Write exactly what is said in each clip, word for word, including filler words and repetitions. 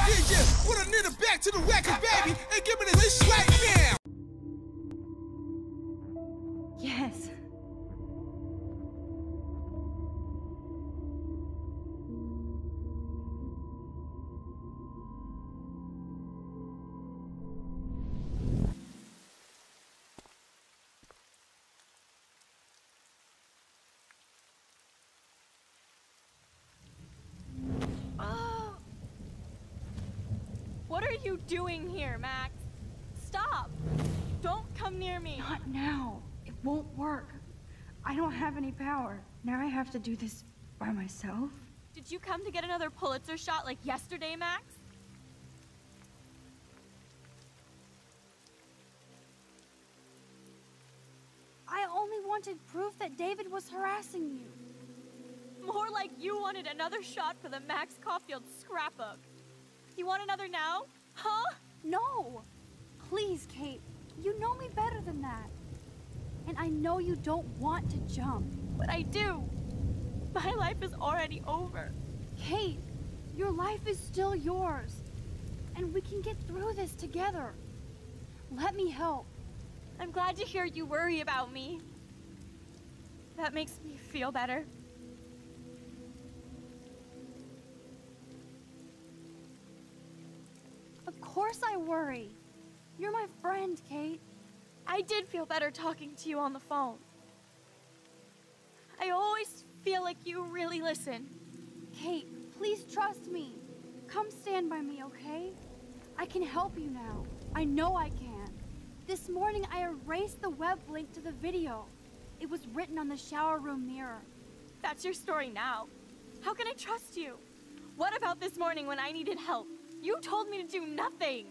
Yeah, yeah, put a nigga back to the record, baby, and give me this right now. Yes. What are you doing here, Max? Stop! Don't come near me! Not now. It won't work. I don't have any power. Now I have to do this by myself? Did you come to get another Pulitzer shot like yesterday, Max? I only wanted proof that David was harassing you. More like you wanted another shot for the Max Caulfield scrapbook. You want another now? Huh? No! Please, Kate. You know me better than that. And I know you don't want to jump. But I do. My life is already over. Kate, your life is still yours. And we can get through this together. Let me help. I'm glad to hear you worry about me. That makes me feel better. Of course I worry. You're my friend, Kate. I did feel better talking to you on the phone. I always feel like you really listen. Kate, please trust me. Come stand by me, okay? I can help you now. I know I can. This morning I erased the web link to the video. It was written on the shower room mirror. That's your story now. How can I trust you? What about this morning when I needed help? You told me to do nothing.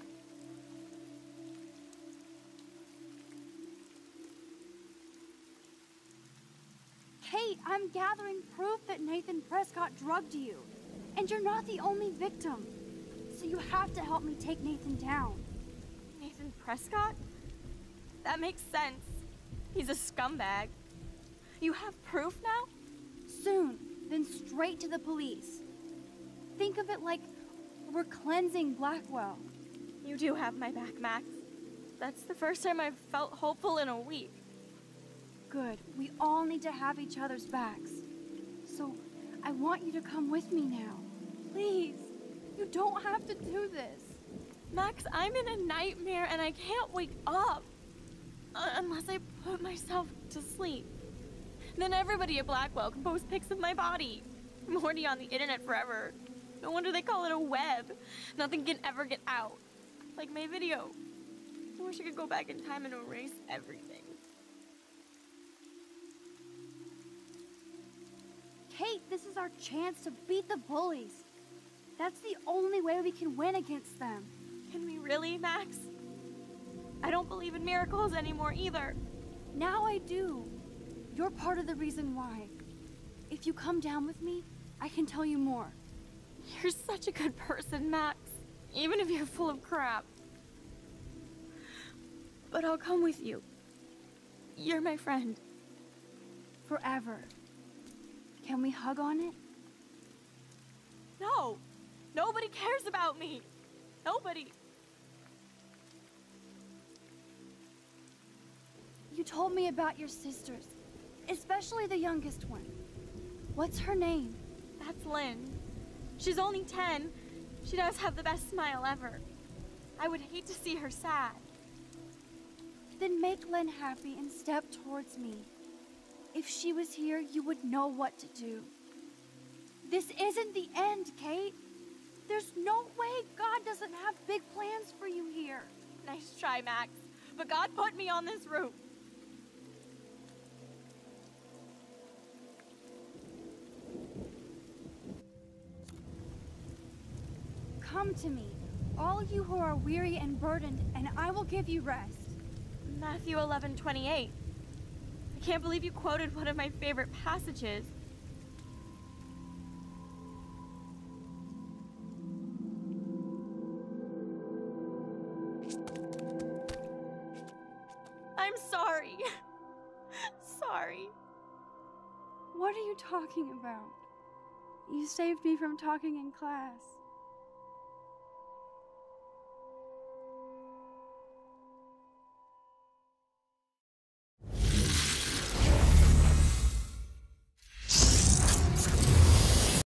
Kate, I'm gathering proof that Nathan Prescott drugged you. And you're not the only victim. So you have to help me take Nathan down. Nathan Prescott? That makes sense. He's a scumbag. You have proof now? Soon, then straight to the police. Think of it like we're cleansing Blackwell. You do have my back, Max. That's the first time I've felt hopeful in a week. Good. We all need to have each other's backs. So, I want you to come with me now. Please. You don't have to do this. Max, I'm in a nightmare and I can't wake up. Uh, unless I put myself to sleep. Then everybody at Blackwell can post pics of my body. I'm already on the internet forever. No wonder they call it a web. Nothing can ever get out. Like my video. I wish I could go back in time and erase everything. Kate, this is our chance to beat the bullies. That's the only way we can win against them. Can we really, Max? I don't believe in miracles anymore either. Now I do. You're part of the reason why. If you come down with me, I can tell you more. You're such a good person, Max. Even if you're full of crap. But I'll come with you. You're my friend. Forever. Can we hug on it? No! Nobody cares about me! Nobody! You told me about your sisters, especially the youngest one. What's her name? That's Lynn. She's only ten. She does have the best smile ever. I would hate to see her sad. Then make Lynn happy and step towards me. If she was here, you would know what to do. This isn't the end, Kate. There's no way God doesn't have big plans for you here. Nice try, Max. But God put me on this route. Come to me, all you who are weary and burdened, and I will give you rest. Matthew eleven twenty-eight. I can't believe you quoted one of my favorite passages. I'm sorry. Sorry. What are you talking about? You saved me from talking in class.